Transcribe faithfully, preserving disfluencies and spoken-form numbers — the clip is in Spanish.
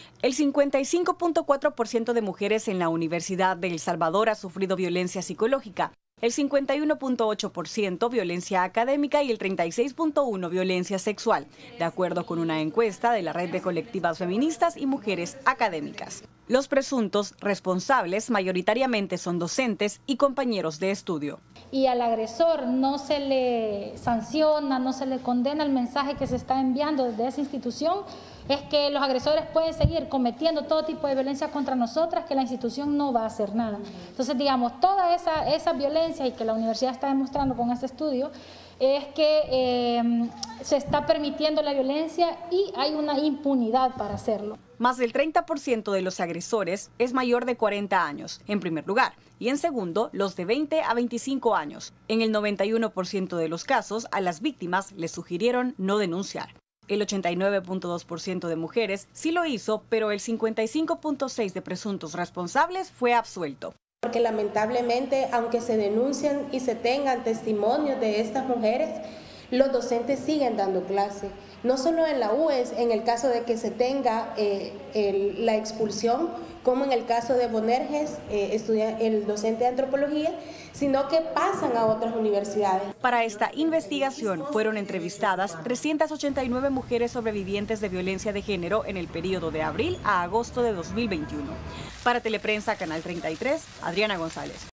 El cincuenta y cinco punto cuatro por ciento de mujeres en la Universidad de El Salvador ha sufrido violencia psicológica, el cincuenta y uno punto ocho por ciento violencia académica y el treinta y seis punto uno por ciento violencia sexual, de acuerdo con una encuesta de la Red de Colectivas Feministas y Mujeres Académicas. Los presuntos responsables mayoritariamente son docentes y compañeros de estudio. Y al agresor no se le sanciona, no se le condena. El mensaje que se está enviando desde esa institución es que los agresores pueden seguir cometiendo todo tipo de violencia contra nosotras, que la institución no va a hacer nada. Entonces, digamos, toda esa, esa violencia y que la universidad está demostrando con este estudio es que eh, se está permitiendo la violencia y hay una impunidad para hacerlo. Más del treinta por ciento de los agresores es mayor de cuarenta años, en primer lugar, y en segundo, los de veinte a veinticinco años. En el noventa y uno por ciento de los casos, a las víctimas les sugirieron no denunciar. El ochenta y nueve punto dos por ciento de mujeres sí lo hizo, pero el cincuenta y cinco punto seis por ciento de presuntos responsables fue absuelto. Porque lamentablemente, aunque se denuncian y se tengan testimonios de estas mujeres, los docentes siguen dando clase. No solo en la U E S, en el caso de que se tenga eh, el, la expulsión, como en el caso de Bonerges, eh, estudia, el docente de antropología, sino que pasan a otras universidades. Para esta investigación fueron entrevistadas trescientas ochenta y nueve mujeres sobrevivientes de violencia de género en el periodo de abril a agosto de dos mil veintiuno. Para Teleprensa, Canal treinta y tres, Adriana González.